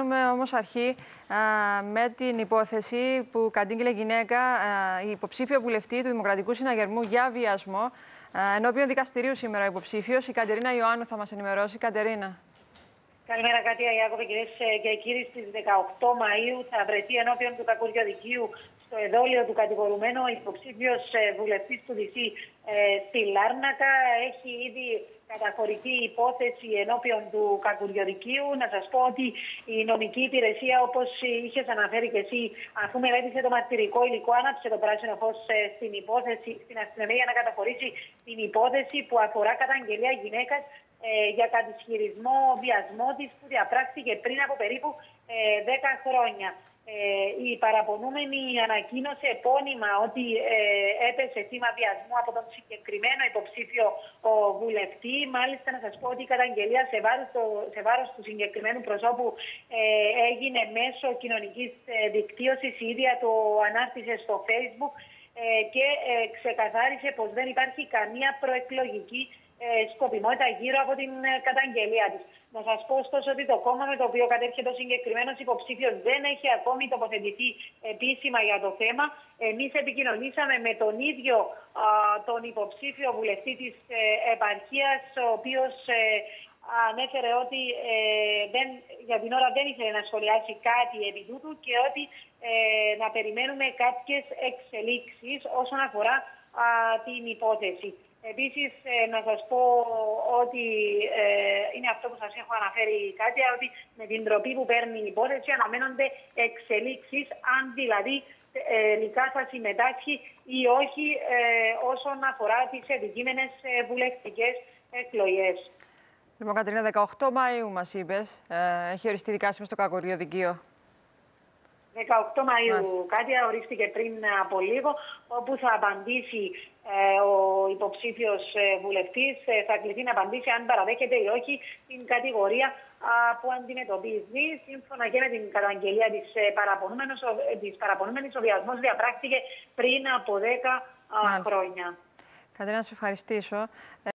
κάνουμε όμως αρχή με την υπόθεση που κατήγγειλε γυναίκα, η υποψήφια βουλευτή του Δημοκρατικού Συναγερμού για βιασμό. Ενώπιον δικαστηρίου σήμερα ο υποψήφιος, η Κατερίνα Ιωάννου, θα μας ενημερώσει. Κατερίνα. Καλημέρα, Κάτια Ιάκωβε, κυρίες και κύριοι. Στις 18 Μαΐου θα βρεθεί ενώπιον του Κακουριοδικείου στο εδόλιο του κατηγορουμένου ο υποψήφιος βουλευτής του ΔΣ στη Λάρνακα. Έχει ήδη καταχωρηθεί η υπόθεση ενώπιον του Κακουριοδικείου. Να σας πω ότι η νομική υπηρεσία, όπως είχες αναφέρει και εσύ, αφού μελέτησε το μαρτυρικό υλικό, άναψε το πράσινο φως στην υπόθεση, στην αστυνομία για να καταχωρήσει την υπόθεση που αφορά καταγγελία γυναίκας για κατισχυρισμό βιασμό της που διαπράχθηκε πριν από περίπου 10 χρόνια. Η παραπονούμενη ανακοίνωσε επώνυμα ότι έπεσε θύμα βιασμού από τον συγκεκριμένο υποψήφιο βουλευτή. Μάλιστα, να σας πω ότι η καταγγελία σε βάρος του συγκεκριμένου προσώπου έγινε μέσω κοινωνικής δικτύωσης. Η ίδια το ανάρτησε στο Facebook και ξεκαθάρισε πως δεν υπάρχει καμία προεκλογική σκοπιμότητα γύρω από την καταγγελία της. Να σας πω ωστόσο ότι το κόμμα με το οποίο κατέρχεται ο συγκεκριμένος υποψήφιος δεν έχει ακόμη τοποθετηθεί επίσημα για το θέμα. Εμείς επικοινωνήσαμε με τον ίδιο τον υποψήφιο βουλευτή της επαρχίας, ο οποίος ανέφερε ότι για την ώρα δεν ήθελε να σχολιάσει κάτι επί τούτου και ότι να περιμένουμε κάποιες εξελίξεις όσον αφορά την υπόθεση. Επίσης, να σας πω ότι είναι αυτό που σας έχω αναφέρει, Κάτια, ότι με την τροπή που παίρνει η υπόθεση αναμένονται εξελίξεις, αν δηλαδή τελικά θα συμμετάσχει ή όχι όσον αφορά τις επικείμενες βουλευτικές εκλογές. Λοιπόν, Κατερίνα, 18 Μαΐου μας είπες, έχει οριστεί δικάσιμο στο Κακουριοδικείο. 18 Μαΐου, Κάτια, ορίστηκε πριν από λίγο, όπου θα απαντήσει ο υποψήφιος βουλευτής, θα κληθεί να απαντήσει αν παραδέχεται ή όχι την κατηγορία που αντιμετωπίζει. Σύμφωνα και με την καταγγελία της παραπονούμενης, ο βιασμός διαπράχθηκε πριν από 10 χρόνια. Κατερίνα, να σε ευχαριστήσω.